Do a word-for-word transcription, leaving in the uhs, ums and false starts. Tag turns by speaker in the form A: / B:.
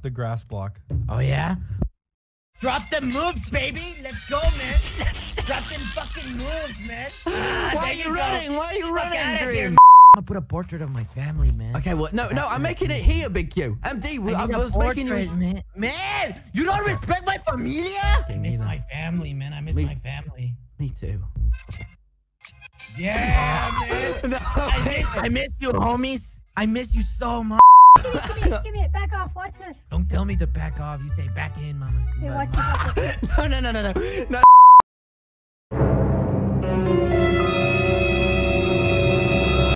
A: the grass block.
B: Oh, yeah? Drop them moves, baby. Let's go, man. Drop them fucking moves, man. Ah,
C: Why are you, you running? Why are you
B: Fuck
C: running, Dream?
B: I'm gonna put a portrait of my family, man.
C: Okay, well, no, no, I'm making it here, Big Q. M D, I,
B: I,
C: I
B: need
C: was
B: a
C: making
B: portrait,
C: you.
B: man. Man, you don't respect my familia?
D: I miss my family, man. I miss
C: Me-
D: my family.
C: Me too.
B: Yeah, man.
C: No,
B: I miss, I miss you, homies. I miss you so much.
E: Give me, give me it. Back off. Watch this.
B: Don't tell me to back off. You say back in, mama.
E: Hey, watch this.
C: no, no, no, no, no. no.